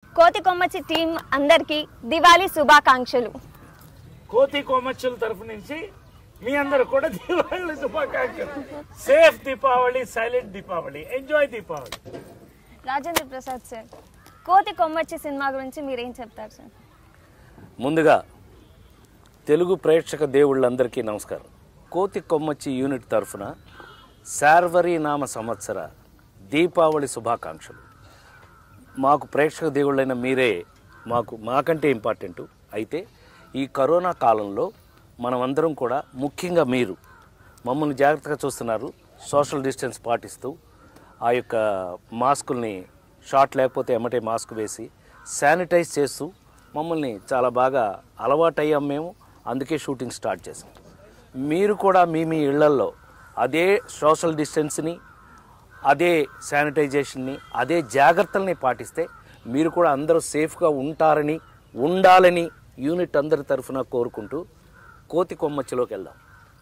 కోతి కొమ్మచ్చి టీం అందరికీ దివాళీ శుభాకాంక్షలు. కోతి కొమ్మచ్చుల తరఫు నుంచి మీ అందరూ కూడా దీపావళి శుభాకాంక్షలు. Safe Deepavali, silent Deepavali, enjoy Deepavali. Rajendra Prasad sir, Kothi Kommachi cinema గురించి మీరేం చెప్తారు సార్? ముందుగా తెలుగు ప్రేక్షక దేవుళ్ళందరికీ నమస్కారం. కోతి కొమ్మచ్చి యూనిట్ తరఫున శార్వరి నామ సంవత్సర దీపావళి శుభాకాంక్షలు. మాకు ప్రేక్షక దేవుళ్ళైన మీరే మాకంటే ఇంపార్టెంటు. అయితే ఈ కరోనా కాలంలో మనమందరం కూడా, ముఖ్యంగా మీరు మమ్మల్ని జాగ్రత్తగా చూస్తున్నారు. సోషల్ డిస్టెన్స్ పాటిస్తూ ఆ యొక్క మాస్కుల్ని షార్ట్ లేకపోతే ఎమ్మటే మాస్క్ వేసి శానిటైజ్ చేస్తూ మమ్మల్ని చాలా బాగా అలవాటయ్యాం మేము. అందుకే షూటింగ్ స్టార్ట్ చేసాం. మీరు కూడా మీ ఇళ్లల్లో అదే సోషల్ డిస్టెన్స్ని, అదే శానిటైజేషన్ని, అదే జాగ్రత్తల్ని పాటిస్తే మీరు కూడా అందరూ సేఫ్గా ఉండాలని యూనిట్ అందరి తరఫున కోరుకుంటూ కోతి కొమ్మచ్చిలోకి వెళ్దాం.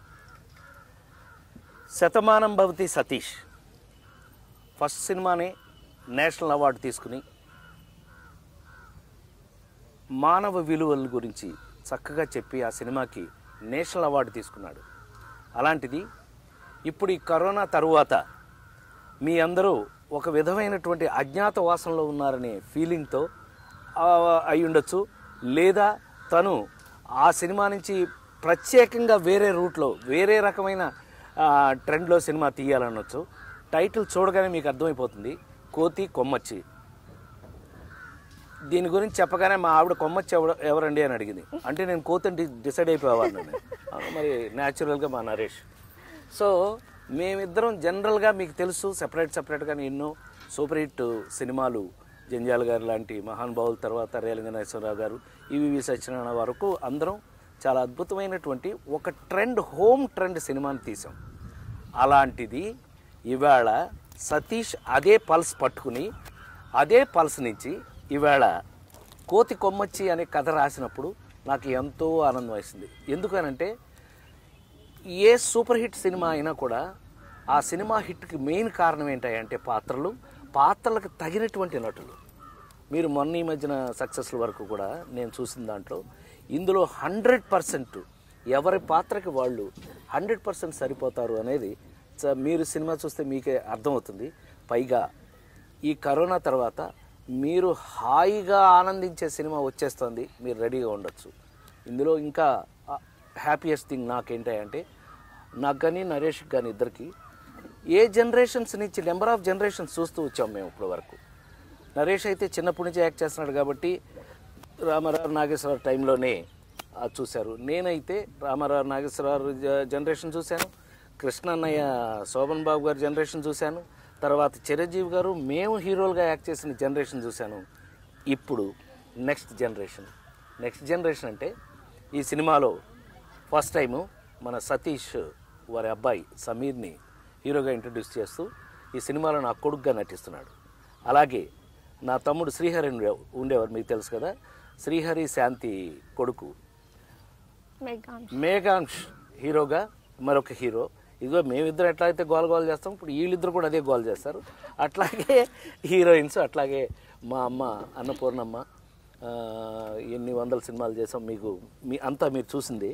శతమానం భవతి సతీష్ ఫస్ట్ సినిమానే నేషనల్ అవార్డు తీసుకుని మానవ విలువల గురించి చక్కగా చెప్పి ఆ సినిమాకి నేషనల్ అవార్డు తీసుకున్నాడు. అలాంటిది ఇప్పుడు ఈ కరోనా తరువాత మీ అందరూ ఒక విధమైనటువంటి అజ్ఞాతవాసంలో ఉన్నారనే ఫీలింగ్తో అయి ఉండొచ్చు. లేదా తను ఆ సినిమా నుంచి ప్రత్యేకంగా వేరే రూట్లో, వేరే రకమైన ట్రెండ్లో సినిమా తీయాలనొచ్చు. టైటిల్ చూడగానే మీకు అర్థమైపోతుంది, కోతి కొమ్మచ్చి. దీని గురించి చెప్పగానే మా ఆవిడ కొమ్మచ్చి ఎవరండి అని అడిగింది. అంటే నేను కోతిని డిసైడ్ అయిపోయేవాడిని. మరి న్యాచురల్గా మా నరేష్. సో మేమిద్దరం జనరల్గా మీకు తెలుసు సెపరేట్గానే ఎన్నో సూపర్ హిట్ సినిమాలు, జంజాల గారు లాంటి మహానుభావుల తర్వాత రేలంగ నరసింహరావు గారు, ఈవీవి సత్యనారాయణ వరకు అందరం చాలా అద్భుతమైనటువంటి ఒక హోమ్ ట్రెండ్ సినిమాని తీసాం. అలాంటిది ఇవాళ సతీష్ అదే పల్స్ పట్టుకుని, అదే పల్స్ నుంచి ఇవాళ కోతి కొమ్మచ్చి అనే కథ రాసినప్పుడు నాకు ఎంతో ఆనందం వేసింది. ఎందుకనంటే ఏ సూపర్ హిట్ సినిమా అయినా కూడా ఆ సినిమా హిట్కి మెయిన్ కారణం ఏంటంటే పాత్రలకు తగినటువంటి నటులు. మీరు మొన్న ఈ మధ్యన సక్సెస్ల వరకు కూడా నేను చూసిన దాంట్లో ఇందులో 100% ఎవరి పాత్రకి వాళ్ళు 100% సరిపోతారు అనేది మీరు సినిమా చూస్తే మీకే అర్థమవుతుంది. పైగా ఈ కరోనా తర్వాత మీరు హాయిగా ఆనందించే సినిమా వచ్చేస్తుంది. మీరు రెడీగా ఉండొచ్చు. ఇందులో ఇంకా హ్యాపీయెస్ట్ థింగ్ నాకేంటంటే, నాకు కానీ నరేష్కి కానీ ఇద్దరికి ఏ జనరేషన్స్ నుంచి నెంబర్ ఆఫ్ జనరేషన్స్ చూస్తూ వచ్చాం మేము ఇప్పటి వరకు. నరేష్ అయితే చిన్నప్పటి నుంచి యాక్ట్ చేస్తున్నాడు కాబట్టి రామారావు నాగేశ్వరరావు టైంలోనే అది చూశారు. నేనైతే రామారావు నాగేశ్వరరావు జనరేషన్ చూశాను, కృష్ణన్నయ్య శోభన్ బాబు గారి జనరేషన్ చూశాను, తర్వాత చిరంజీవి గారు మేము హీరోలుగా యాక్ట్ చేసిన జనరేషన్ చూశాను. ఇప్పుడు నెక్స్ట్ జనరేషన్ అంటే ఈ సినిమాలో ఫస్ట్ టైము మన సతీష్ వారి అబ్బాయి సమీర్ని హీరోగా ఇంట్రడ్యూస్ చేస్తూ ఈ సినిమాలో నా కొడుకుగా నటిస్తున్నాడు. అలాగే నా తమ్ముడు శ్రీహరి ఉండేవారు, మీకు తెలుసు కదా, శ్రీహరి శాంతి కొడుకు మేఘాంష్ హీరోగా మరొక హీరో. ఇదిగో మేమిద్దరు ఎట్లా అయితే గోల్ చేస్తాం, ఇప్పుడు వీళ్ళిద్దరు కూడా అదే గోల్ చేస్తారు. అట్లాగే హీరోయిన్స్, అట్లాగే మా అమ్మ అన్నపూర్ణమ్మ ఎన్ని వందల సినిమాలు చేసాం. మీరు చూసింది.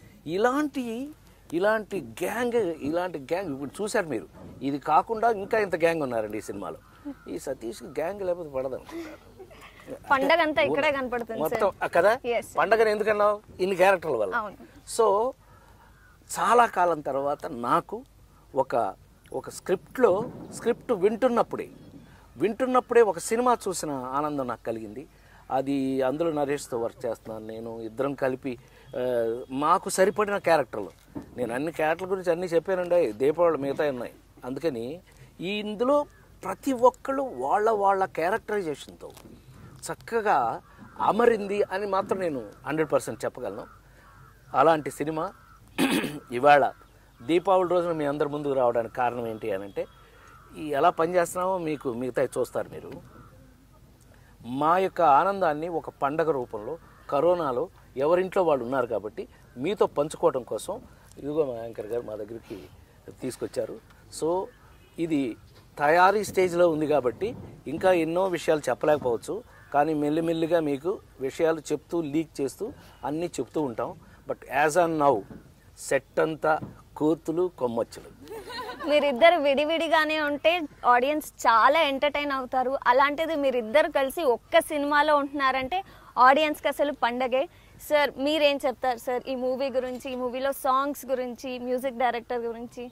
ఇలాంటి గ్యాంగ్ ఇప్పుడు చూశారు మీరు. ఇది కాకుండా ఇంకా ఇంత గ్యాంగ్ ఉన్నారండి ఈ సినిమాలో. ఈ సతీష్కి గ్యాంగ్ లేకపోతే పడదాం. పండగంతా ఇక్కడే కనపడుతుంది మొత్తం కదా. పండగని ఎందుకన్నావు? ఇన్ని క్యారెక్టర్ల వల్ల. సో చాలా కాలం తర్వాత నాకు ఒక స్క్రిప్ట్ వింటున్నప్పుడే ఒక సినిమా చూసిన ఆనందం నాకు కలిగింది. అది అందులో నరేష్తో వర్క్ చేస్తున్నాను నేను. ఇద్దరం కలిపి మాకు సరిపడిన క్యారెక్టర్లు, నేను అన్ని క్యారెక్టర్ల గురించి అన్నీ చెప్పానండి, దీపావళి మిగతా ఉన్నాయి. అందుకని ఇందులో ప్రతి ఒక్కళ్ళు వాళ్ళ క్యారెక్టరైజేషన్తో చక్కగా అమరింది అని మాత్రం నేను 100% చెప్పగలను. అలాంటి సినిమా ఇవాళ దీపావళి రోజున మీ అందరి ముందుకు రావడానికి కారణం ఏంటి అని అంటే, ఎలా పనిచేస్తున్నామో మీకు మిగతా చూస్తారు మీరు. మా యొక్క ఆనందాన్ని ఒక పండగ రూపంలో కరోనాలో ఎవరింట్లో వాళ్ళు ఉన్నారు కాబట్టి మీతో పంచుకోవడం కోసం ఇదిగో మా యాంకర్ గారు మా దగ్గరికి తీసుకొచ్చారు. సో ఇది తయారీ స్టేజ్లో ఉంది కాబట్టి ఇంకా ఎన్నో విషయాలు చెప్పలేకపోవచ్చు. కానీ మెల్లిమెల్లిగా మీకు విషయాలు చెప్తూ లీక్ చేస్తూ అన్నీ చెప్తూ ఉంటాం. But as on now set అంతా కోతులు కొమ్మచ్చులు. మీరిద్దరు విడివిడిగానే ఉంటే ఆడియన్స్ చాలా ఎంటర్టైన్ అవుతారు. అలాంటిది మీరిద్దరు కలిసి ఒక్క సినిమాలో ఉంటున్నారంటే ఆడియన్స్కి అసలు పండగే. సార్ మీరేం చెప్తారు సార్ ఈ మూవీ గురించి, ఈ మూవీలో సాంగ్స్ గురించి, మ్యూజిక్ డైరెక్టర్ గురించి?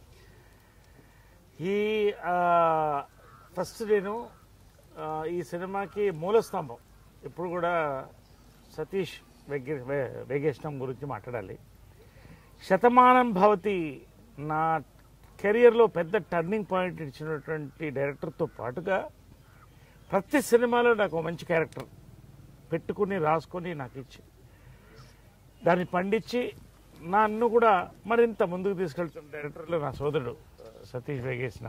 ఈ ఫస్ట్ నేను ఈ సినిమాకి మూలస్తంభం ఇప్పుడు కూడా సతీష్ వేగేశ్నం గురించి మాట్లాడాలి. శతమానం భవతి నా కెరియర్లో పెద్ద టర్నింగ్ పాయింట్ ఇచ్చినటువంటి డైరెక్టర్తో పాటుగా ప్రతి సినిమాలో నాకు మంచి క్యారెక్టర్ పెట్టుకుని రాసుకొని నాకు ఇచ్చి దాన్ని పండించి నన్ను కూడా మరింత ముందుకు తీసుకెళ్తున్న డైరెక్టర్లో నా సోదరుడు సతీష్ వేగేశ్నం.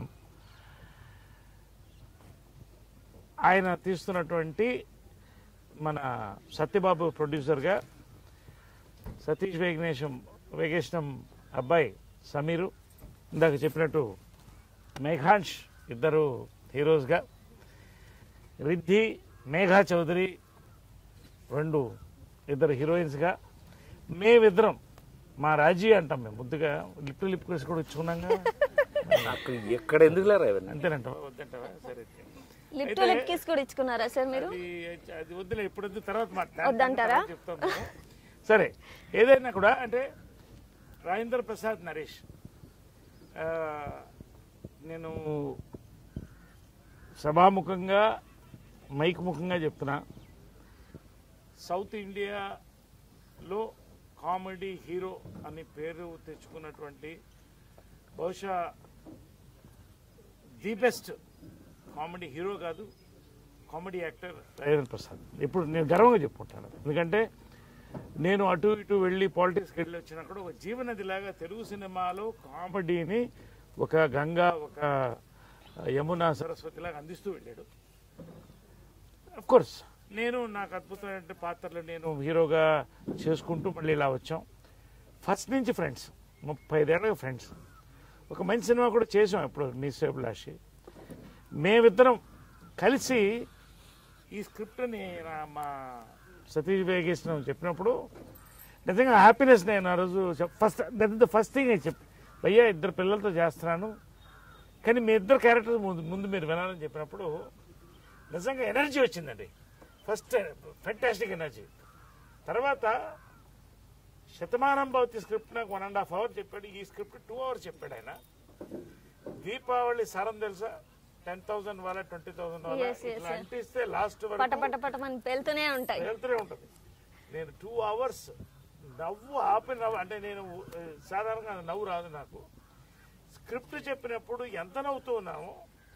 ఆయన తీస్తున్నటువంటి మన సత్యబాబు ప్రొడ్యూసర్గా సతీష్ వేగేశ్నం అబ్బాయి సమీరు, ఇందాక చెప్పినట్టు మేఘాంష్ ఇద్దరు హీరోస్గా, రిద్ధి మేఘా చౌదరి ఇద్దరు హీరోయిన్స్గా, మేమిద్దరం మా రాజీ అంటాం మేము ముద్దుగా లిప్ లిప్ కిస్ కూడా ఇచ్చుకున్నాగా. నాకు ఎక్కడ ఎందుకు లేరా అంతేనంటావా? వద్దంటావా? సరే, లిప్ టు లిప్ కిస్ కూడా ఇచ్చుకున్నారా సార్ మీరు? అది వద్దులే, ఇప్పుడు వద్దు, తర్వాత వద్దంటారా? చెప్తాను. సరే, ఏదైనా కూడా అంటే రాజేంద్ర ప్రసాద్ నరేష్, నేను సభాముఖంగా మైక్ ముఖంగా చెప్తున్నా, సౌత్ ఇండియాలో కామెడీ హీరో అని పేరు తెచ్చుకున్నటువంటి బహుశా ది బెస్ట్ కామెడీ హీరో కాదు, కామెడీ యాక్టర్ రాజేంద్ర ప్రసాద్. ఇప్పుడు నేను గర్వంగా చెప్పుకుంటాను. ఎందుకంటే నేను అటు ఇటు వెళ్ళి పాలిటిక్స్కి వెళ్ళి వచ్చినా కూడా ఒక జీవనదిలాగా తెలుగు సినిమాలో కామెడీని ఒక గంగా, ఒక యమున, సరస్వతిలాగా అందిస్తూ వెళ్ళాడు. కోర్స్ నేను నాకు అద్భుతమైన పాత్రలు నేను హీరోగా చేసుకుంటూ మళ్ళీ ఇలా వచ్చాం. ఫస్ట్ నుంచి ఫ్రెండ్స్, 35 ఏళ్ళగా ఫ్రెండ్స్. ఒక మంచి సినిమా కూడా చేసాం ఇప్పుడు నిశ్చయభిలాషి. మేమిద్దరం కలిసి ఈ స్క్రిప్ట్ని మా సతీష్ వేగేశ్నం చెప్పినప్పుడు నిజంగా హ్యాపీనెస్. నేను ఆ రోజు ఫస్ట్ థింగ్ నేను చెప్పి, భయ్యా ఇద్దరు పిల్లలతో చేస్తున్నాను కానీ మీ ఇద్దరు క్యారెక్టర్స్ ముందు మీరు వినాలని చెప్పినప్పుడు నిజంగా ఎనర్జీ వచ్చిందండి. First fantastic energy. తర్వాత శతమానం భవతి స్క్రిప్ట్ నాకు 1.5 hours చెప్పాడు. ఈ స్క్రిప్ట్ 2 hours చెప్పాడు ఆయన. దీపావళి సారం తెలుసా? 10,000 వాళ్ళ 20,000 వాళ్ళ ఇట్లా అంటిస్తే లాస్ట్ వెళ్తూనే ఉంటుంది. నేను 2 hours నవ్వు అంటే నేను సాధారణంగా నవ్వు రాదు నాకు. స్క్రిప్ట్ చెప్పినప్పుడు ఎంత నవ్వుతూ ఉన్నామో,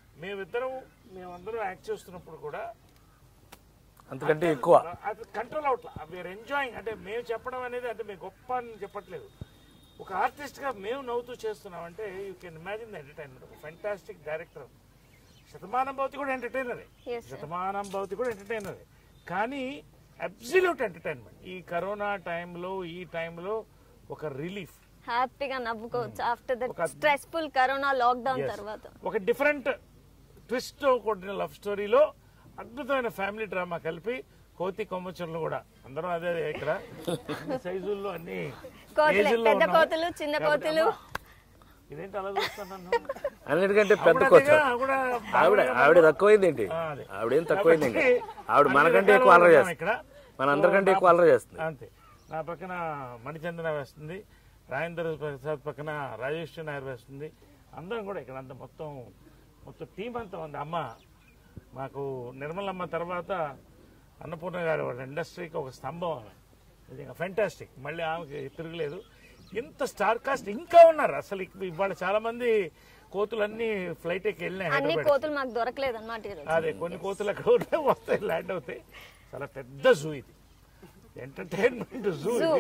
మేమందరం యాక్ట్ చేస్తున్నప్పుడు కూడా అంతకంటే ఎక్కువ అది కంట్రోల్ అవట్లా. We are enjoying. అంటే మేము చెప్పడం అనేది అంటే మేము గొప్ప అని చెప్పట్లేదు, ఒక ఆర్టిస్ట్గా మేము నవ్వుతూ చేస్తున్నాం. అంటే you can imagine the entertainment. ఒక ఫెంటాస్టిక్ డైరెక్టర్. శతమానం భవతి కూడా ఎంటర్టైనరే, శతమానం భవతి కూడా ఎంటర్టైనరే, కానీ అబ్సల్యూట్ ఎంటర్టైన్మెంట్. ఈ కరోనా టైంలో, ఈ టైంలో ఒక రిలీఫ్, హ్యాపీగా నవ్వుకోవచ్చు after that stressful corona lockdown తర్వాత. ఒక డిఫరెంట్ ట్విస్ట్ కూడిన లవ్ స్టోరీలో అద్భుతమైన ఫ్యామిలీ డ్రామా కలిపి కోతి కొమ్మచ్చులు కూడా అందరం అదే ఇక్కడ సైజుల్లో అన్ని పెద్ద కోతులు, చిన్న కోతులు. ఇదేంటి అలా చూస్తున్నాను? అన్నిటికంటే పెద్ద కోత ఆవిడ తక్కువైంది ఏంటి? ఆవిడేం తక్కువైంది? ఆవిడ మనకంటే ఎక్కువ అల్లరి చేస్తుంది, మన అందరికంటే ఎక్కువ అల్లరి చేస్తుంది. అంతే. నా పక్కన మణిచంద్ర వేస్తుంది, రాజేంద్ర ప్రసాద్ పక్కన రాజేష్ నాయర్ వేస్తుంది. అందరం కూడా ఇక్కడ అంతా మొత్తం టీం అంతా ఉంది. అమ్మ మాకు నిర్మలమ్మ తర్వాత అన్నపూర్ణ గారు వాళ్ళ ఇండస్ట్రీకి ఒక స్తంభం. ఆమె నిజంగా ఫెంటాస్టిక్. మళ్ళీ ఆమెకి తిరగలేదు. ఇంత స్టార్ కాస్ట్ ఇంకా ఉన్నారు. అసలు ఇవాళ చాలా మంది కోతులన్నీ ఫ్లైట్ ఎక్కి వెళ్ళినాయి. కోతులు మాకు దొరకలేదు అన్నమాట. అదే కొన్ని కోతులు అక్కడ ఉంటాయి, వస్తాయి, ల్యాండ్ అవుతాయి. చాలా పెద్ద జూ ఇది, ఎంటర్టైన్మెంట్ జూ ఇది.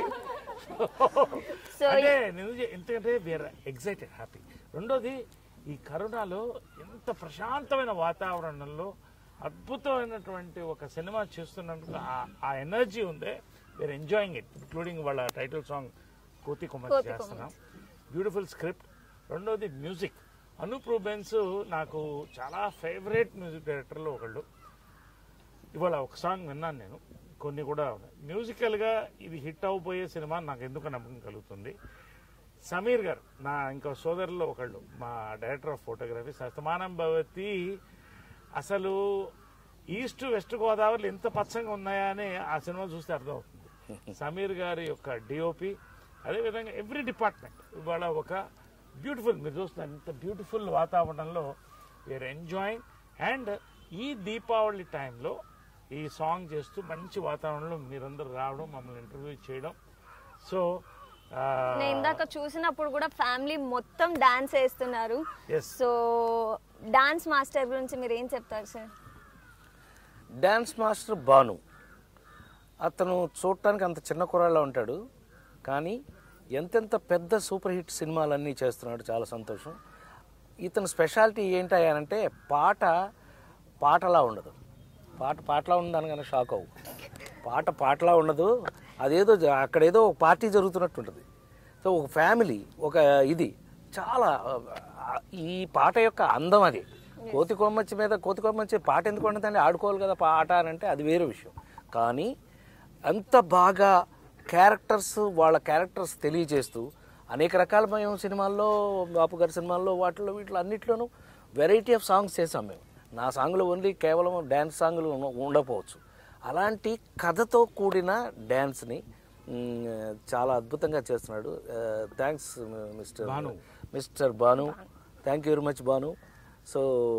అంటే ఎందుకంటే వీఆర్ ఎగ్జైటెడ్, హ్యాపీ. రెండోది, ఈ కరోనాలో ఎంత ప్రశాంతమైన వాతావరణంలో అద్భుతమైనటువంటి ఒక సినిమా చేస్తున్నందుకు ఆ ఎనర్జీ ఉందే, వీఆర్ ఎంజాయింగ్ ఇట్. ఇంక్లూడింగ్ వాళ్ళ టైటిల్ సాంగ్ కోతి కొమ్మచ్చి చేస్తున్నాం. Beautiful script. రెండోది మ్యూజిక్. అనూప్ రూబెన్స్ నాకు చాలా ఫేవరెట్ మ్యూజిక్ డైరెక్టర్లో ఒకళ్ళు. ఇవాళ ఒక సాంగ్ విన్నాను నేను, కొన్ని కూడా మ్యూజికల్గా ఇది హిట్ అవబోయే సినిమా నాకు ఎందుకు నమ్మకం కలుగుతుంది. సమీర్ గారు నా ఇంకో సోదరుల్లో ఒకళ్ళు, మా director of photography Shatamanam Bhavati, అసలు ఈస్ట్ వెస్ట్ గోదావరిలో ఎంత పచ్చంగా ఉన్నాయా అని ఆ సినిమా చూస్తే అర్థమవుతుంది. సమీర్ గారి యొక్క డిఓపి, అదేవిధంగా ఎవ్రీ డిపార్ట్మెంట్ ఇవాళ ఒక బ్యూటిఫుల్, మీరు చూస్తున్నారు ఇంత బ్యూటిఫుల్ వాతావరణంలో వీఆర్ ఎంజాయింగ్. అండ్ ఈ దీపావళి టైంలో ఈ సాంగ్ చేస్తూ మంచి వాతావరణంలో మీరందరూ రావడం, మమ్మల్ని ఇంటర్వ్యూ చేయడం. సో నేను ఇందాక చూసినప్పుడు కూడా ఫ్యామిలీ మొత్తం డాన్స్ వేస్తున్నారు. సో డాన్స్ మాస్టర్ గురించి మీరు ఏం చెప్తారు సార్? డాన్స్ మాస్టర్ భాను, అతను చూడటానికి అంత చిన్న కుర్రాళ్ళ ఉంటాడు, కానీ ఎంతెంత పెద్ద సూపర్ హిట్ సినిమాలన్నీ చేస్తున్నాడు. చాలా సంతోషం. ఇతని స్పెషాలిటీ ఏంటంటే పాటలా ఉండదు. పాటలా ఉందని కానీ షాక్ అవ్వు. పాటలా ఉండదు, అదేదో అక్కడేదో ఒక పార్టీ జరుగుతున్నట్టు ఉంటుంది. సో ఒక ఫ్యామిలీ, ఒక ఇది చాలా, ఈ పాట యొక్క అందం అది. కోతి కొమ్మచ్చి పాట ఎందుకు ఉండదండి, ఆడుకోవాలి కదా పాట అని అంటే అది వేరే విషయం. కానీ అంత బాగా వాళ్ళ క్యారెక్టర్స్ తెలియజేస్తూ అనేక రకాల మేము సినిమాల్లో, బాపు గారి సినిమాల్లో, వీటిలో అన్నిట్లోనూ వెరైటీ ఆఫ్ సాంగ్స్ చేసాం మేము. నా సాంగ్లు ఓన్లీ కేవలం డ్యాన్స్ సాంగ్లు ఉండకపోవచ్చు. అలాంటి కథతో కూడిన డ్యాన్స్ని చాలా అద్భుతంగా చేస్తున్నాడు. Thanks mister Bhanu, thank you very much Bhanu. So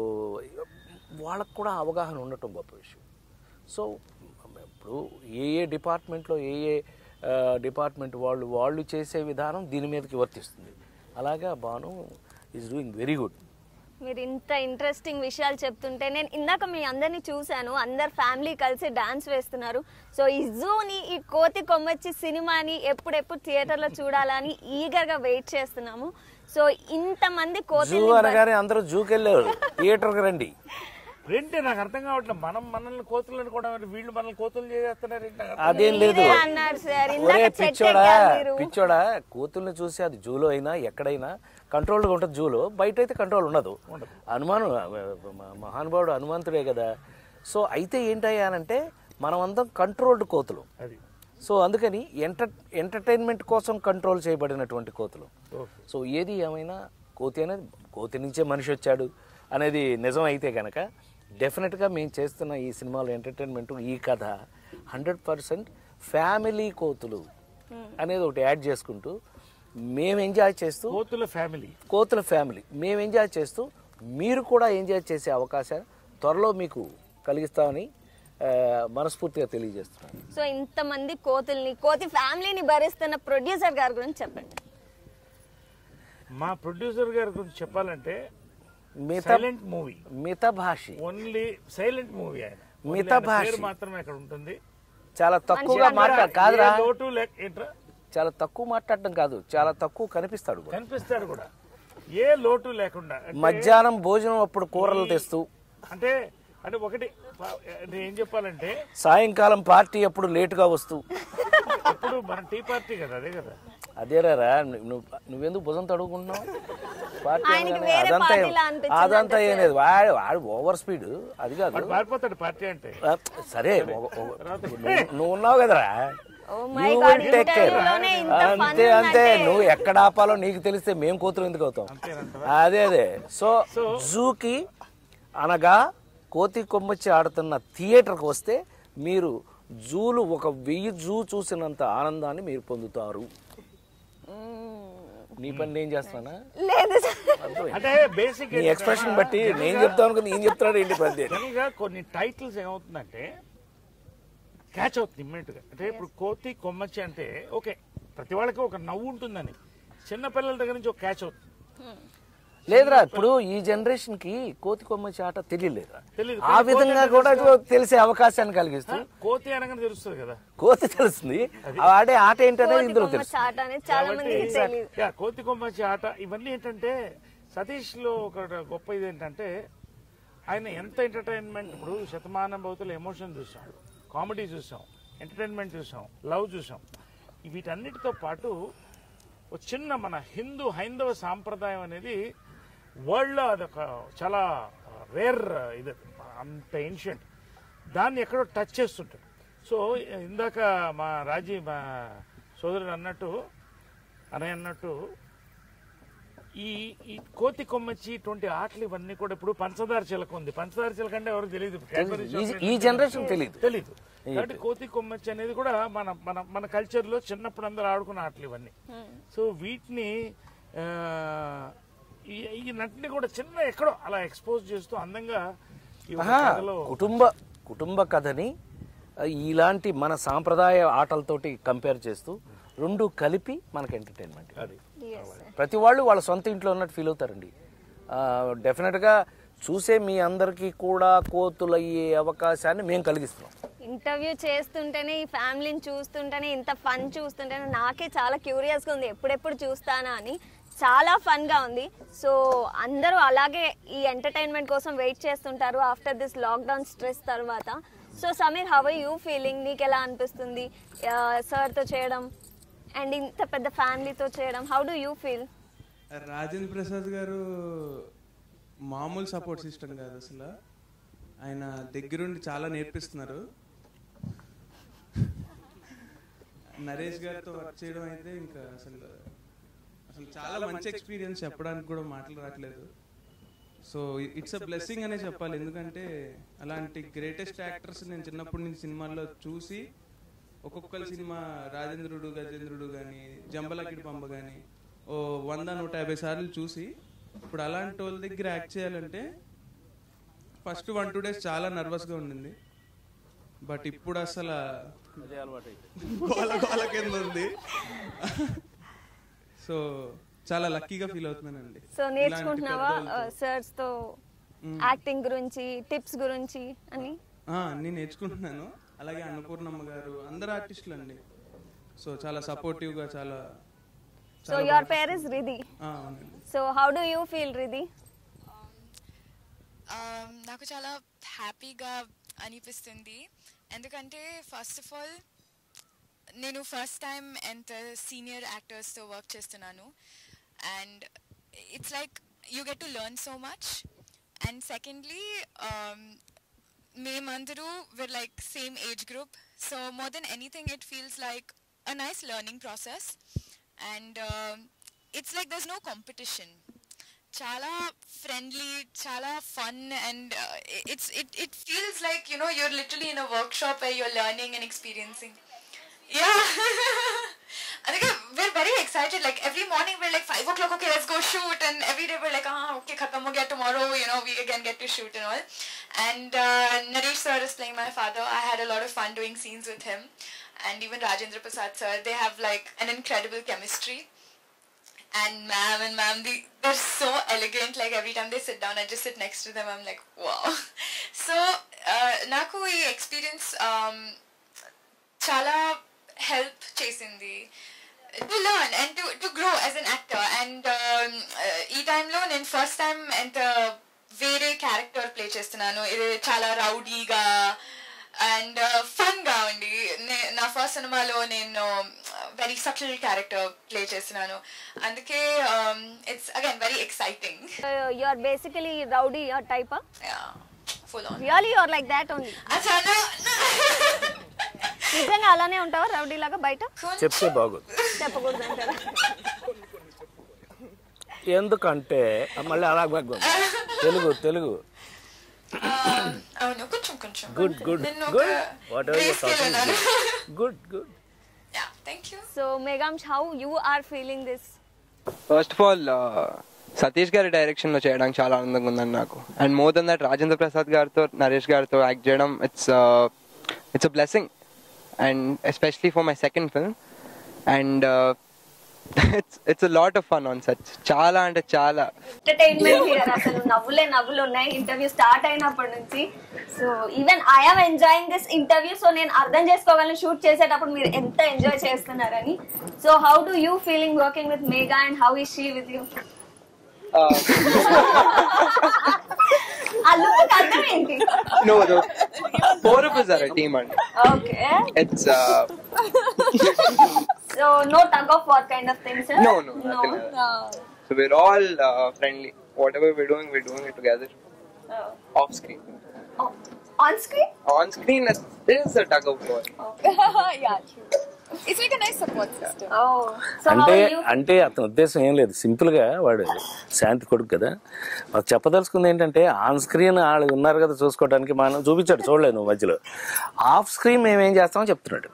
వాళ్ళకు కూడా అవగాహన ఉండటం గొప్ప విషయం. సో ఇప్పుడు ఏ డిపార్ట్మెంట్లో ఏ డిపార్ట్మెంట్ వాళ్ళు చేసే విధానం దీని మీదకి వర్తిస్తుంది. అలాగా Bhanu is doing very good. మీరు ఇంత ఇంట్రెస్టింగ్ విషయాలు చెప్తుంటే నేను ఇందాక మీ అందరినీ చూశాను, అందరు ఫ్యామిలీ కలిసి డాన్స్ వేస్తున్నారు. సో ఈ జూని, ఈ కోతి కొమ్మచ్చి సినిమాని ఎప్పుడెప్పుడు థియేటర్లో చూడాలని ఈగర్గా వెయిట్ చేస్తున్నాము. సో ఇంతమంది కోతి అనగానే అందరూ జూకి వెళ్ళారు, థియేటర్కి రండి. ఏంటి నాకు అర్థం కావట్లేదు, మనల్ని కోతులు అనుకోవడం, వీళ్ళు మనల్ని కోతులు చేస్తున్నారు. అదేం లేదు, ఒరే పిచ్చోడా, కోతుల్ని చూసి అది జూలో అయినా ఎక్కడైనా కంట్రోల్గా ఉంటుంది. జూలో బయట అయితే కంట్రోల్ ఉండదు. మహానుభావుడు హనుమంతుడే కదా. సో అయితే ఏంటంటే మనం అందరం కంట్రోల్డ్ కోతులు. సో అందుకని ఎంటర్టైన్మెంట్ కోసం కంట్రోల్ చేయబడినటువంటి కోతులు. సో ఏది ఏమైనా కోతి నుంచే మనిషి వచ్చాడు అనేది నిజం అయితే కనుక డెఫినెట్గా మేము చేస్తున్న ఈ సినిమాలో ఎంటర్టైన్మెంట్, ఈ కథ 100% ఫ్యామిలీ కోతులు అనేది ఒకటి యాడ్ చేసుకుంటూ మేము ఎంజాయ్ చేస్తూ, కోతుల ఫ్యామిలీ మేము ఎంజాయ్ చేస్తూ మీరు కూడా ఎంజాయ్ చేసే అవకాశం త్వరలో మీకు కలిగిస్తామని మనస్ఫూర్తిగా తెలియజేస్తున్నాను. సో ఇంతమంది కోతి ఫ్యామిలీని భరిస్తున్న ప్రొడ్యూసర్ గారి గురించి చెప్పండి. మా ప్రొడ్యూసర్ గారి గురించి చెప్పాలంటే మితభాషి, ఓన్లీ సైలెంట్ మూవీ. ఆయన మితభాషి మాత్రమే అక్కడ ఉంటుంది. చాలా తక్కువగా కాదురా, చాలా తక్కువ మాట్లాడడం కాదు, చాలా తక్కువ కనిపిస్తాడు కూడా, ఏ లోటు లేకుండా. మధ్యాహ్నం భోజనం అప్పుడు కూరలు తెస్తూ, అంటే ఒకటి ఏం చెప్పాలంటే సాయంకాలం పార్టీ అప్పుడు లేటుగా వస్తూ, ఇప్పుడు మన టీ పార్టీ కదా, అదే కదా, అదేరా నువ్వెందుకు భుజం తడుగుకుంటున్నావు? అదంతా ఏం లేదు, వాడు ఓవర్ స్పీడ్ అది కాదు, పారిపోతాడు పార్టీ అంటే. సరే నువ్వు ఉన్నావు కదరా, అంతే నువ్వు ఎక్కడ ఆపాలో నీకు తెలిస్తే మేము కోతులు ఎందుకు అవుతాం? అదే. సో జూకి అనగా కోతి కొమ్మచ్చి ఆడుతున్న థియేటర్కి వస్తే మీరు జూలు 1000 జూ చూసినంత ఆనందాన్ని మీరు పొందుతారు. నీ పని నేను చేస్తానా? అంటే బేసిక్ ఎక్స్ప్రెషన్ బట్టి నేను చెప్తాను అనుకుని నేను చెప్తాడు ఏంటి పని. కొన్ని టైటిల్స్ ఏమవుతుందంటే క్యాచ్ అవుతుంది ఇమ్మీడియట్ గా. అంటే ఇప్పుడు కోతి కొమ్మచ్చి అంటే ఓకే, ప్రతి వాళ్ళకి ఒక నవ్వు ఉంటుందని, చిన్నపిల్లల దగ్గర నుంచి ఒక క్యాచ్ అవుతుంది. లేదురా, ఇప్పుడు ఈ జనరేషన్ కి కోతి కొమ్మచ్చి ఆట తెలియలేదురా, ఆ విధంగా కూడా తెలిసే అవకాశాన్ని కలిగిస్తూ. కోతి అనగానే తెలుస్తుంది కదా, కోతి తెలుస్తుంది, ఆడే ఆట ఏంటనేది ఇందులో తెలుస్తుంది. కోతి కొమ్మచ్చి ఆట ఇవన్నీ ఏంటంటే సతీష్ లో ఒక గొప్ప ఇది ఏంటంటే ఆయన ఎంత ఎంటర్టైన్మెంట్. ఇప్పుడు శతమానం భవతులు ఎమోషన్ చూసాం, కామెడీ చూసాం, ఎంటర్టైన్మెంట్ చూసాం, లవ్ చూసాం. వీటన్నిటితో పాటు ఒక చిన్న మన హైందవ సాంప్రదాయం అనేది వరల్డ్లో అదొక చాలా రేర్ ఇది, అంత ఏన్షియంట్. దాన్ని ఎక్కడో టచ్ చేస్తుంటారు. సో ఇందాక మా సోదరుడు అన్నట్టు ఈ కోతి కొమ్మచ్చి ఇటువంటి ఆటలు ఇవన్నీ కూడా ఇప్పుడు పంచదార చిలక ఉంది. పంచదార చిలక అంటే ఎవరు తెలియదు, ఈ జనరేషన్ తెలీదు. కాబట్టి కోతి కొమ్మచ్చి అనేది కూడా మన మన మన కల్చర్ లో చిన్నప్పుడు అందరూ ఆడుకున్న ఆటలు ఇవన్నీ. సో వీటిని ఈ నటిని కూడా చిన్న ఎక్కడో అలా ఎక్స్పోజ్ చేస్తూ అందంగా కుటుంబ కథని ఇలాంటి మన సాంప్రదాయ ఆటలతోటి కంపేర్ చేస్తూ రెండు కలిపి మనకు ఎంటర్టైన్మెంట్. ప్రతి వాళ్ళు వాళ్ళ సొంత ఇంట్లో ఉన్నట్టు ఫీల్ అవుతారండి. డెఫినెట్గా చూసే మీ అందరికీ కూడా కోతులయ్యే అవకాశాన్ని మేము కలిగిస్తున్నాం. ఇంటర్వ్యూ చేస్తుంటేనే, ఈ ఫ్యామిలీని చూస్తుంటేనే, ఇంత ఫన్ చూస్తుంటేనే నాకే చాలా క్యూరియస్గా ఉంది ఎప్పుడెప్పుడు చూస్తానా అని. చాలా ఫన్గా ఉంది. సో అందరూ అలాగే ఈ ఎంటర్టైన్మెంట్ కోసం వెయిట్ చేస్తుంటారు ఆఫ్టర్ దిస్ లాక్డౌన్ స్ట్రెస్ తర్వాత. So Sameer, how are you feeling? నీకు ఎలా అనిపిస్తుంది సార్తో చేయడం అండ్ ఇంత పెద్ద ఫ్యామిలీతో చేయడం? How do you feel? Rajendra Prasad garu మామూలు సపోర్ట్ సిస్టమ్ కాదు అసలు. ఆయన దగ్గరుండి చాలా నేర్పిస్తున్నారు. నరేష్ గారితో వర్క్ చేయడం అయితే ఇంకా అసలు చాలా మంచి ఎక్స్పీరియన్స్, చెప్పడానికి కూడా మాటలు రావట్లేదు. సో ఇట్స్ అ బ్లెస్సింగ్ అనే చెప్పాలి. ఎందుకంటే అలాంటి గ్రేటెస్ట్ యాక్టర్స్ నేను చిన్నప్పటి నుంచి సినిమాల్లో చూసి, ఒక్కొక్కరి సినిమా రాజేంద్రుడు, గజేంద్రుడు కానీ, జంబలకిడి పంబ కానీ 100-150 సార్లు చూసి, ఇప్పుడు అలాంటి వాళ్ళ దగ్గర యాక్ట్ చేయాలంటే ఫస్ట్ 1-2 days చాలా నర్వస్గా ఉండింది. బట్ ఇప్పుడు అసలు గోల కింద ఉంది. సో చాలా లక్కీగా ఫీల్ అవుతున్నానండి. సో నేర్చుకుంటున్నావా సర్స్ తో యాక్టింగ్ గురించి, టిప్స్ గురించి అని? నేను నేర్చుకుంటున్నాను. అలాగే అన్నపూర్ణమ్మ గారు, అందరు ఆర్టిస్టులు అండి. సో చాలా సపోర్టివ్ గా చాలా. So your pair is Ridhi. So how do you feel Ridhi? నాకు చాలా హ్యాపీగా అనిపిస్తుంది. ఎందుకంటే ఫస్ట్ ఆఫ్ ఆల్ నేను ఫస్ట్ టైం ఎంత సీనియర్ యాక్టర్స్తో వర్క్ చేస్తున్నాను. And it's like you get to learn so much. And secondly మేమందరూ we're like same age group, so more than anything it feels like a nice learning process. And it's like there's no competition. Chala friendly, chala fun, and it feels like, you know, you're literally in a workshop where you're learning and experiencing. Yeah. I think we're very excited. Like every morning we're like 5 o'clock, okay, let's go shoot, and every day we're like, okay, khatam ho gaya, tomorrow, you know, we again get to shoot and all. And Naresh sir is playing my father. I had a lot of fun doing scenes with him, and even Rajendra Prasad sir. They have like an incredible chemistry. And ma'am, they're so elegant. Like every time they sit down, I just sit next to them. I'm like, wow. So naku ee experience chala help chesindi to learn and to grow as an actor. And ee time lo nen first time and వేరే character play చేస్తున్నాను. ఇది చాలా రౌడీగా and ఫన్గా ఉంది. నా first సినిమాలో నేను very subtle character play చేస్తున్నాను. అందుకే it's again very exciting. You are basically rowdy type? Yeah, full on. Really you are like that only? అసలు నిజంగా అలానే ఉంటావా రౌడీ లాగా బయట? చెప్తే బాగోదు, చెప్పకూడదు అంటారా? ఎందుకంటే మళ్ళీ అలా తెలుగు అవును, కొంచెం కొంచెం. Good good good. Whatever you talking, good good. Yeah, thank you. So Meghamsh, how you are feeling this? First of all Satish గారి డైరెక్షన్ లో చేయడానికి చాలా ఆనందంగా ఉందండి నాకు. And more than that Rajendra Prasad గారితో, నరేష్ గారితో యాక్ట్ చేయడం, it's a blessing. And especially for my second film. And it's a lot of fun on set. చాలా అంటే చాలా ఎంటర్టైన్మెంట్ హియర్. అసలు నవ్వులు ఉన్నాయి ఇంటర్వ్యూ స్టార్ట్ అయినప్పటి నుంచి. So even I am enjoying this interview. So నేను అర్థం చేసుకోగలను షూట్ చేసేటప్పుడు మీరు ఎంత ఎంజాయ్ చేస్తున్నారని. So how do you feeling working with Megha and how is she with you? ఆ లుక్ అర్థం ఏంటి? No, the four of us are a team అండి. Okay. It's so no tug of war kind of thing, sir? No, nothing like that. So we're all friendly. Whatever we're doing it together. Off screen. Oh, On screen? On screen, there is a tug of war. Yeah, true. It's like a nice support system. Oh, so how అంటే are you? అంటే అతని ఉద్దేశం ఏం లేదు, సింపుల్గా వాడు శాంతి కొడుకు కదా, మాకు చెప్పదలుచుకుంది ఏంటంటే ఆన్ స్క్రీన్ వాళ్ళు ఉన్నారు కదా చూసుకోవడానికి, మనం చూపించాడు చూడలేదు నువ్వు మధ్యలో, ఆఫ్ స్క్రీన్ మేము ఏం చేస్తామో చెప్తున్నాడు.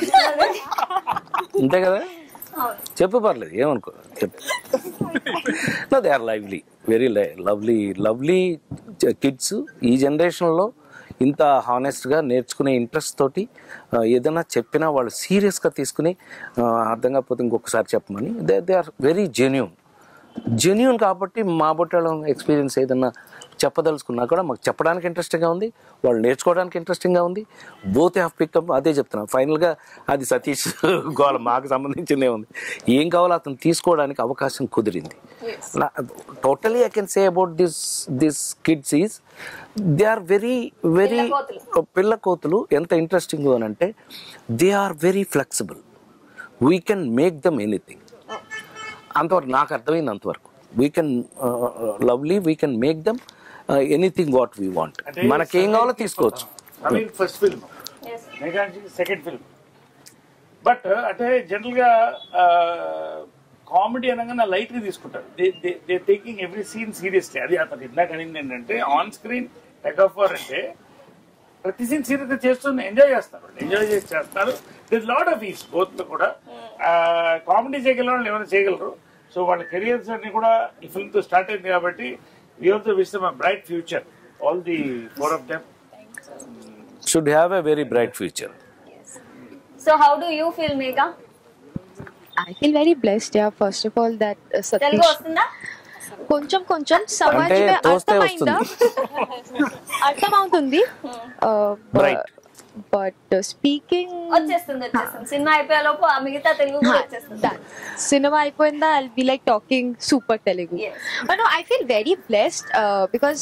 అంతే కదా, చెప్పు పర్లేదు ఏమనుకో చెప్పు. No they are lovely, very lovely kids. ఈ జనరేషన్లో ఇంత హానెస్ట్గా నేర్చుకునే ఇంట్రెస్ట్ తోటి ఏదైనా చెప్పినా వాళ్ళు సీరియస్గా తీసుకుని అర్థం కాకపోతే ఇంకొకసారి చెప్పమని దే ఆర్ వెరీ జెన్యూన్ కాబట్టి మా బొట్టాల ఎక్స్పీరియన్స్ ఏదన్నా చెప్పదలుచుకున్నా కూడా మాకు చెప్పడానికి ఇంట్రెస్టింగ్గా ఉంది, వాళ్ళు నేర్చుకోవడానికి ఇంట్రెస్టింగ్గా ఉంది. Both have pickup. అదే చెప్తున్నాను ఫైనల్గా, అది సతీష్ గోల మాకు సంబంధించిందే ఉంది. ఏం కావాలో అతను తీసుకోవడానికి అవకాశం కుదిరింది. Totally I can say about this kids is they are very పిల్ల కోతులు. ఎంత ఇంట్రెస్టింగ్ అని అంటే they are very flexible, we can make them anything. అంతవరకు నాకు అర్థమైంది, అంతవరకు we can lovely, we can make them anything what we want. మనకేం కావాలో తీసుకోవచ్చు. First film, Meghamji second film. But అంటే జనరల్ గా కామెడీ అనగా లైట్ గా తీసుకుంటారు. They taking every scene seriously. అది అతను ఇందాక అనింది ఏంటంటే on screen take off for అంటే ప్రతి సీన్ సీరియస్ గా చేస్తుంది, ఎంజాయ్ చేస్తారు. This lot of is both లో కూడా. కామెడీ చేయగల వాళ్ళు ఏమైనా చేయగలరు. సో వాళ్ళ కెరియర్స్ అన్ని కూడా ఈ ఫిల్మ్ తో స్టార్ట్ అయింది కాబట్టి we also wish them a bright future. All the four of them should have a very bright future. So how do you feel, Megha? I feel very blessed, yeah. First of all, that Telugu Satish వస్తుందా? కొంచెం సమజ్ అంటే తోస్తే అర్థమైందా, అర్థమవుతుంది. Right. But speaking వచ్చేస్తుంది. Cinema అయిపోయేలోపు ఆ మిగతా తెలుగు కూడా వచ్చేస్తుంది. cinema అయిపోయిందా, I'll be like talking super Telugu. Yes. But no, I feel very blessed because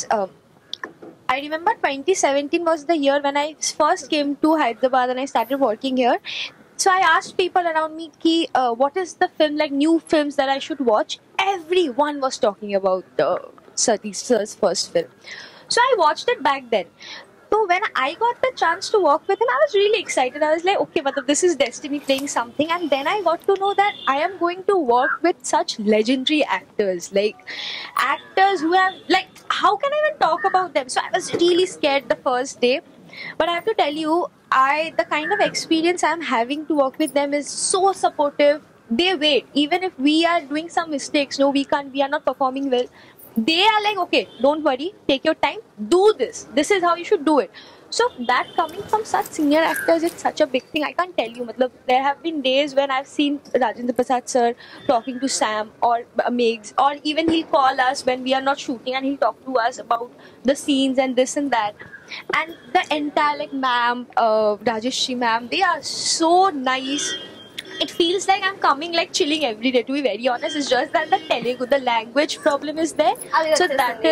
I remember 2017 was the year when I first came to Hyderabad and I started working here. So I asked people around me, what is the film, like new films that I should watch? Everyone was talking about Satish sir's first film. So I watched it back then. So when I got the chance to work with him, I was really excited. I was like, okay, but this is destiny playing something. And then I got to know that I am going to work with such legendary actors, like actors who have, like, how can I even talk about them? So I was really scared the first day. But I have to tell you, the kind of experience I'm having to work with them is so supportive. They wait. Even if we are doing some mistakes, no, we are not performing well, they are like, okay, don't worry, take your time, do this. This is how you should do it. So that coming from such senior actors, it's such a big thing. I can't tell you. Matlab, there have been days when I've seen Rajendra Prasad sir talking to Sam or Megs, or even he'll call us when we are not shooting and he'll talk to us about the scenes and this and that. And the entire, like, ma'am, Rajeshri ma'am, they are so nice. It feels like I'm coming, like, chilling every day, to be very honest. It's just that the Telugu, the language problem is there. So that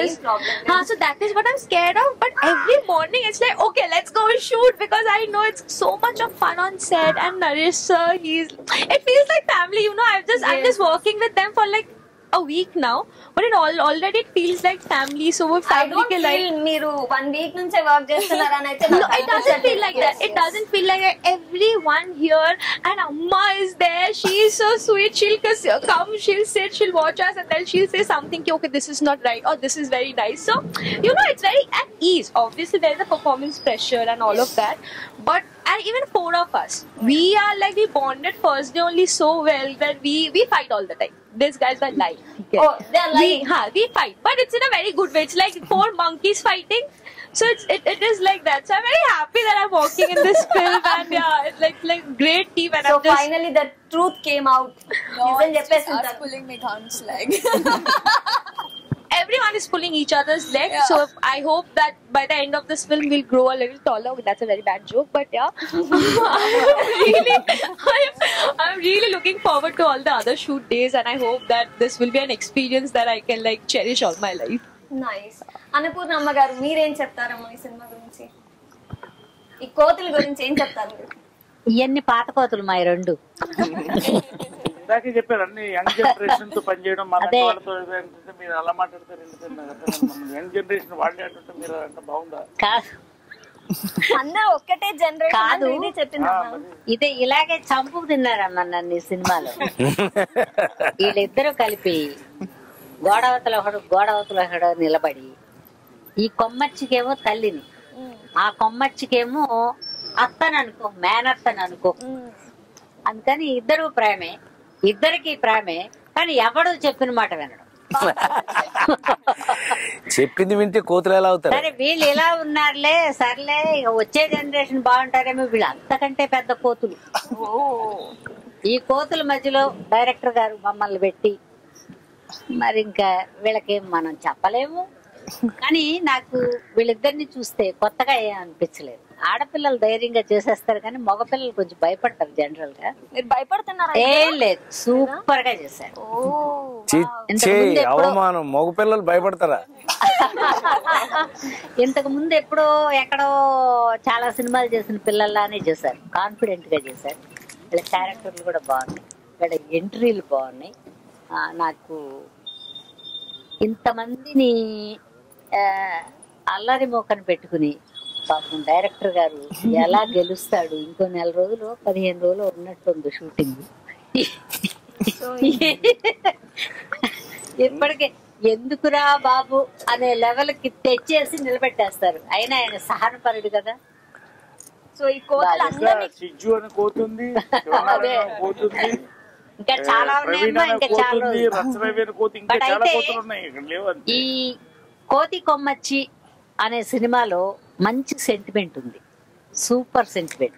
is what I'm scared of. But every morning it's like, okay, let's go and shoot, because I know it's so much of fun on set. And Naresh sir, it feels like family, you know. I'm just working with them for like a week now, but already it feels like family. So we're I family don't ke feel like. మీరు 1 week నుంచే work చేస్తున్నారని అయితే No, it doesn't feel like that. It doesn't feel like that. Everyone here, and Amma is there. She is so sweet. She'll come, she'll sit, she'll watch us, and then she'll say something, okay, this is not right, or this is very nice. So, you know, it's very at ease. Obviously, there's a performance pressure and all of that. But, and even 4 of us, we are like, we bonded first day only so well that we fight all the time. These guys are lying. Okay? Oh, they're lying. We fight, but it's in a very good way. It's like 4 monkeys fighting. So it is like that. So I'm very happy that I'm working in this film, and yeah, it's like great team. And So I'm just finally the truth came out. No, నిజం it's just us చెప్పేసింటారు. pulling Meghan's leg. everyone is pulling each other's leg. Yeah. So I hope that by the end of this film we'll grow a little taller. That's a very bad joke, but yeah. I'm really looking forward to all the other shoot days, and I hope that this will be an experience that I can like cherish all my life. Nice. Annapurnamma garu మీరేం చెప్తారమ్మా ఈ cinema గురించి, ఈ కోతుల గురించి ఏం చెప్తారు మీరు? ఇవన్నీ పాత కోతులు మా 2. ఇందాకే చెప్పారు అన్ని యంగ్ జనరేషన్ తో పనిచేయడం, మన వాళ్ళతో ఏంటంటే మీరు అలా మాట్లాడతారు. యంగ్ జనరేషన్ వాళ్ళే అంటుంటే మీరు అంత బాగుందా? అందరూ ఒక్కటే జనరేషన్ కాదు. ఇది చెప్పిందమ్మా. ఇదే ఇలాగే చంపుకు తిన్నారమ్మా నన్ను ఈ సినిమాలో. వీళ్ళిద్దరూ కలిపి గోడవతల ఒకడు నిలబడి, ఈ కొమ్మచ్చికేమో తల్లిని, ఆ కొమ్మచ్చికేమో అత్తననుకో, మేనత్తననుకో. అందుకని ఇద్దరు ప్రేమే, ఇద్దరికి ప్రేమే, కానీ ఎవడు చెప్పిన మాట వినడం. చెప్పింది వింటే కోతులు ఎలా అవుతారు? సరే వీళ్ళు ఇలా ఉన్నారులే, సర్లే ఇక వచ్చే జనరేషన్ బాగుంటారేమో, వీళ్ళు అంతకంటే పెద్ద కోతులు. ఈ కోతుల మధ్యలో డైరెక్టర్ గారు మమ్మల్ని పెట్టి, మరి ఇంకా వీళ్ళకేం మనం చెప్పలేము. కానీ నాకు వీళ్ళిద్దరిని చూస్తే కొత్తగా ఏం అనిపించలేదు. ఆడపిల్లలు ధైర్యంగా చేసేస్తారు, కానీ మగపిల్లలు కొంచెం భయపడతారు జనరల్ గా. మీరు భయపడుతున్నారా? ఏం లేదు, సూపర్ గా చేశారు. అవమానం, మగపిల్లలు భయపడతారా? ఇంతకు ముందు ఎప్పుడో ఎక్కడో చాలా సినిమాలు చేసిన పిల్లల్లానే చేశారు, కాన్ఫిడెంట్ గా చేశారు. వీళ్ళ క్యారెక్టర్లు కూడా బాగున్నాయి, వీళ్ళ ఎంట్రీలు బాగున్నాయి. నాకు ఇంతమందిని అల్లరి మోకని పెట్టుకుని పాపం డైరెక్టర్ గారు ఎలా గెలుస్తాడు, ఇంకో 4 రోజులు 15 రోజులు ఉన్నట్టుంది షూటింగ్. ఇప్పటికే ఎందుకురా బాబు అనే లెవెల్కి తెచ్చేసి నిలబెట్టేస్తారు. అయినా ఆయన సహనపరుడు కదా. సో ఈ కోతులు అందరినీ సిజ్జు అని కోతుంది, అదే. కోతుంది, ఇంకా చాలా ఉన్నాయమ్మా, ఇంకా చాలా రోజులు. రత్నవేణి అని కోతి, ఇంకా But చాలా అయితే కోతులు ఉన్నాయి, ఇక్కడ లేవు అంతే. ఈ కోతి కొమ్మచ్చి అనే సినిమాలో మంచి సెంటిమెంట్ ఉంది, సూపర్ సెంటిమెంట్.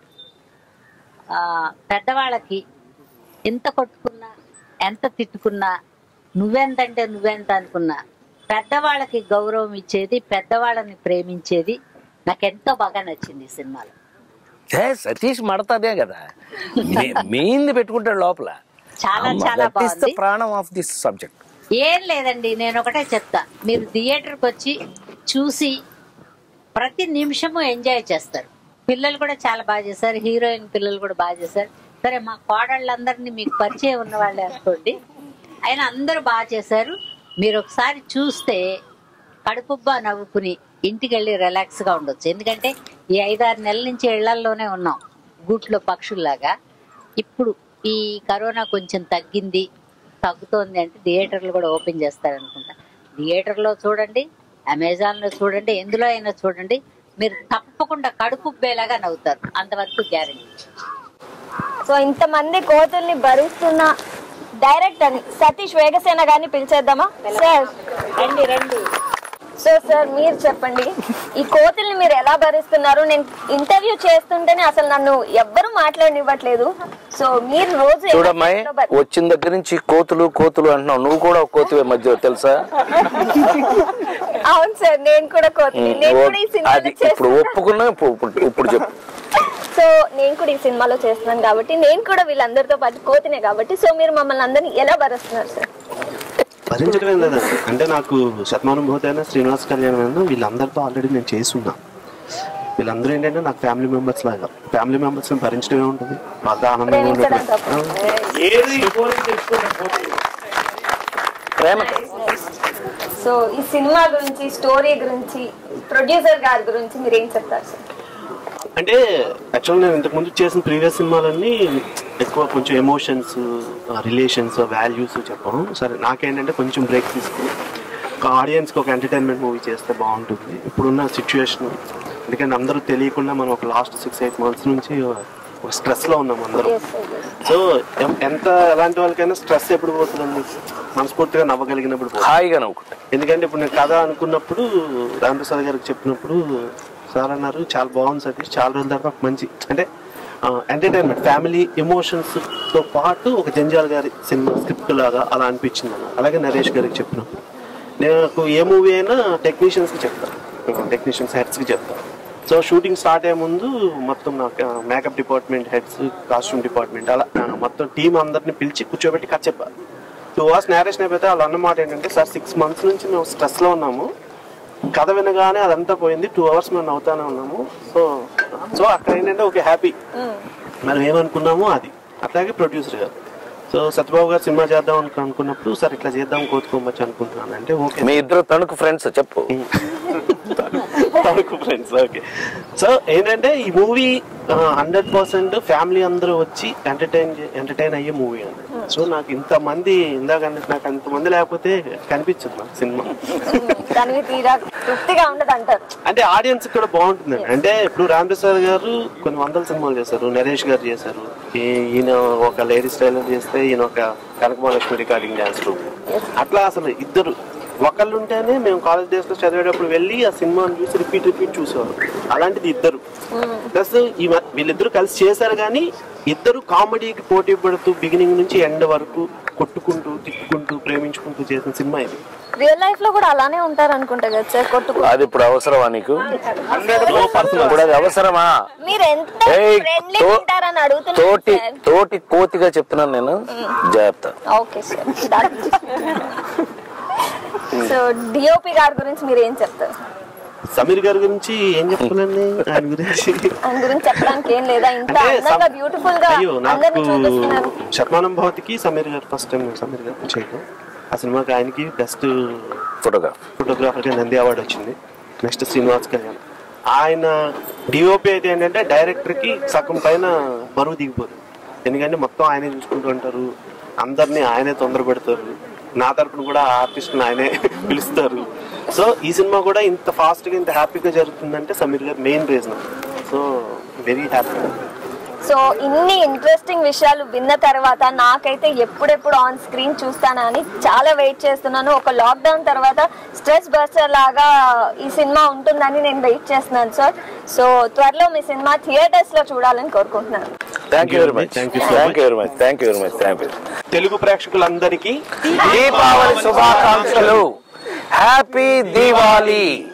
పెద్దవాళ్ళకి ఎంత కొట్టుకున్నా, ఎంత తిట్టుకున్నా, నువ్వెంతంటే నువ్వెంత అనుకున్నా, పెద్దవాళ్ళకి గౌరవం ఇచ్చేది, పెద్దవాళ్ళని ప్రేమించేది నాకెంతో బాగా నచ్చింది ఈ సినిమాలో. సతీష్ మడతాదే కదా మెయిన్ పెట్టుకుంటాడు లోపల. చాలా చాలా బాగుంది. ప్రాణం ఆఫ్ దిస్ సబ్జెక్ట్. ఏం లేదండి, నేను ఒకటే చెప్తా, మీరు థియేటర్కి వచ్చి చూసి ప్రతి నిమిషము ఎంజాయ్ చేస్తారు. పిల్లలు కూడా చాలా బాగా చేశారు, హీరోయిన్ పిల్లలు కూడా బాగా చేశారు. సరే మా కోడళ్ళందరినీ మీకు పరిచయం ఉన్న వాళ్ళే అనుకోండి, అయినా అందరూ బాగా చేశారు. మీరు ఒకసారి చూస్తే కడుపుబ్బా నవ్వుకుని ఇంటికి వెళ్ళి రిలాక్స్గా ఉండొచ్చు. ఎందుకంటే ఈ 5-6 నెలల నుంచి ఇళ్లల్లోనే ఉన్నాం గూట్లో పక్షుల్లాగా. ఇప్పుడు ఈ కరోనా కొంచెం తగ్గుతోంది అంటే థియేటర్లు కూడా ఓపెన్ చేస్తారనుకుంటా. థియేటర్లో చూడండి, అమెజాన్లో చూడండి, ఎందులో అయినా చూడండి, మీరు తప్పకుండా కడుపుబ్బేలాగా నవ్వుతారు, అంతవరకు గ్యారెంటీ. సో ఇంతమంది కోతుల్ని భరిస్తున్న డైరెక్టర్ సతీష్ వేగసేన గారిని పిలిచేద్దామా సార్? రండి రండి. సో సార్ మీరు చెప్పండి, ఈ కోతుల్ని మీరు ఎలా భరిస్తున్నారు? నేను ఇంటర్వ్యూ చేస్తుంటేనే అసలు నన్ను ఎవ్వరూ మాట్లాడనివ్వట్లేదు. సో మీరు రోజు చూడమ్మాయి, వచ్చిన దగ్గర నుంచి కోతులు కోతులు అంటున్నావు, నువ్వు కూడా ఒక కోతువే మధ్య తెలుసా? అవును సార్, నేను కూడా కోతుని. ఇప్పుడు ఒప్పుకున్నా, ఇప్పుడు చెప్పు. సో నేను కూడా ఈ సినిమాలో చేస్తున్నాను కాబట్టి, నేను కూడా వీళ్ళందరితో పాటు కోతినే కాబట్టి, సో మీరు మమ్మల్ని అందరినీ ఎలా భరిస్తున్నారు సార్? భరించడమే లేదండి, అంటే నాకు శతమానం భూతైనా, శ్రీనివాస్ కళ్యాణ్ అయినా వీళ్ళందరితో ఆల్రెడీ నేను చేస్తున్నా. వీళ్ళందరూ ఏంటంటే నాకు ఫ్యామిలీ మెంబర్స్ లాగా. ఫ్యామిలీ మెంబర్స్ భరించడమే ఉంటుంది, వాళ్ళ ఆనందంగా ఉండటం. సో ఈ సినిమా గురించి, స్టోరీ గురించి, ప్రొడ్యూసర్ గారి గురించి మీరు ఏం చెప్తారు సార్? అంటే యాక్చువల్గా నేను ఇంతకుముందు చేసిన ప్రీవియస్ సినిమాలన్నీ ఎక్కువ కొంచెం ఎమోషన్స్, రిలేషన్స్, వాల్యూస్ చెప్పాను. సరే నాకేంటంటే కొంచెం బ్రేక్ తీసుకుని ఒక ఆడియన్స్కి ఒక ఎంటర్టైన్మెంట్ మూవీ చేస్తే బాగుంటుంది ఇప్పుడున్న సిచ్యువేషన్. ఎందుకంటే అందరూ తెలియకుండా మనం ఒక లాస్ట్ 6-8 months నుంచి ఒక స్ట్రెస్లో ఉన్నాం అందరూ. సో ఎలాంటి వాళ్ళకైనా స్ట్రెస్ ఎప్పుడు పోతుందండి? మనస్ఫూర్తిగా నవ్వగలిగినప్పుడు, హాయిగా నవ్వుకుంటా. ఎందుకంటే ఇప్పుడు నేను కథ అనుకున్నప్పుడు రామప్రసాద్ గారికి చెప్పినప్పుడు సార్ అన్నారు, చాలా బాగుంది సతీష్, చాలా రోజుల తర్వాత మంచి అంటే ఎంటర్టైన్మెంట్, ఫ్యామిలీ ఎమోషన్స్తో పాటు ఒక జంజాల్ గారి సినిమా స్క్రిప్ట్ లాగా అలా అనిపించింది అన్న. అలాగే నరేష్ గారికి చెప్పినప్పుడు నాకు ఏ మూవీ అయినా టెక్నీషియన్స్కి చెప్తాను, టెక్నీషియన్స్ హెడ్స్కి చెప్తాను. సో షూటింగ్ స్టార్ట్ అయ్యే ముందు మొత్తం నాకు makeup department heads, costume department, అలా మొత్తం టీం అందరిని పిలిచి కూర్చోబెట్టి కథ చెప్పారు. 2 hours నేరేషన్ అయిపోతే వాళ్ళు అన్నమాట ఏంటంటే, సార్ 6 months నుంచి మేము స్ట్రెస్లో ఉన్నాము, కథ వినగానే అదంతా పోయింది, 2 hours మేము నవ్వుతానే ఉన్నాము. సో అక్కడ ఏంటంటే ఓకే హ్యాపీ, మనం ఏమనుకున్నామో అది. అట్లాగే ప్రొడ్యూసర్ గారు, సో సత్యబాబు గారు సినిమా చేద్దాం అనుకున్నప్పుడు, సార్ ఇట్లా చేద్దాం కోతుకోమచ్చు అనుకుంటున్నాను అంటే ఓకే. మీ ఇద్దరు తణుకు ఫ్రెండ్స్ చెప్పు. అంతవరకు ఫ్రెండ్స్. ఓకే. సో ఏంటంటే ఈ మూవీ 100% ఫ్యామిలీ అందరూ వచ్చి ఎంటర్టైన్ అయ్యే మూవీ అండి. సో నాకు ఇంతమంది ఇందాక నాకు అంతమంది లేకపోతే కనిపించదు నాకు సినిమా. అంటే ఆడియన్స్ కూడా బాగుంటుందండి. అంటే ఇప్పుడు రామప్రసాద్ గారు కొన్ని వందల సినిమాలు చేశారు, నరేష్ గారు చేశారు, ఈయన ఒక లేడీస్ టైలర్ చేస్తే ఈయన ఒక కనకమహాలక్ష్మి రికార్డింగ్ డాన్స్ గ్రూప్. అట్లా అసలు ఇద్దరు ఒకళ్ళు ఉంటేనే మేము కాలేజ్ డేస్ లో చదివేటప్పుడు వెళ్ళి ఆ సినిమాని చూసి రిపీట్ చూసేవారు. అలాంటిది ఇద్దరు ప్లస్ వీళ్ళిద్దరు కలిసి చేశారు. కానీ ఇద్దరు కామెడీకి పోటీ పడుతూ బిగినింగ్ నుంచి ఎండ్ వరకు కొట్టుకుంటూ తిట్టుకుంటూ ప్రేమించుకుంటూ చేసిన సినిమా ఇది. రియల్ లైఫ్ లో కూడా అలానే ఉంటారు అనుకుంటా కదా సార్ కొట్టుకుంటూ. అది ఇప్పుడు అవసరమా నీకు? ఇప్పుడు అది అవసరమా? మీరు ఎంత ఫ్రెండ్లీ ఉంటారని అడుగుతున్నారు. తోటి కోతిగా చెప్తున్నాను నేను, జాగ్రత్త. Okay sir. సో డిఓపి గారి గురించి మీరు ఏం చెప్తారు? సమీర్ గారి గురించి ఏం చెప్పాలండి? ఆయన గురించి చెప్పడానికి ఏం లేదా? ఇంత అందంగా బ్యూటిఫుల్ గా అందరిని చూపిస్తున్నారు. శతమానం భవతికి సమీర్ గారు ఫస్ట్ టైం సమీర్ గారు చేయడం. ఆ సినిమాకి ఆయనకి బెస్ట్ ఫోటోగ్రాఫర్ గా నంది అవార్డు వచ్చింది. నెక్స్ట్ శ్రీనివాస్ కళ్యాణ్. ఆయన డిఓపి అయితే ఏంటంటే డైరెక్టర్ కి సగం పైన బరువు దిగిపోతుంది. ఎందుకంటే మొత్తం ఆయనే చూసుకుంటూ ఉంటారు, అందరినీ ఆయనే తొందర పెడతారు. నా తరపున కూడా ఆర్టిస్ట్ ఆయనే పిలుస్తారు. సో ఈ సినిమా కూడా ఇంత ఫాస్ట్ గా ఇంత హ్యాపీగా జరుగుతుందంటే Sameer garu main reason. So very happy. So ఇన్ని ఇంట్రెస్టింగ్ విషయాలు విన్న తర్వాత నాకైతే ఎప్పుడెప్పుడు ఆన్ స్క్రీన్ చూస్తానని చాలా వెయిట్ చేస్తున్నాను. ఒక లాక్డౌన్ తర్వాత స్ట్రెస్ బస్టర్ లాగా ఈ సినిమా ఉంటుందని నేను వెయిట్ చేస్తున్నాను సార్. సో త్వరలో మీ సినిమా థియేటర్స్ లో చూడాలని కోరుకుంటున్నాను. తెలుగు ప్రేక్షకులందరికీ దీపావళి శుభాకాంక్షలు. హ్యాపీ దీవాలి.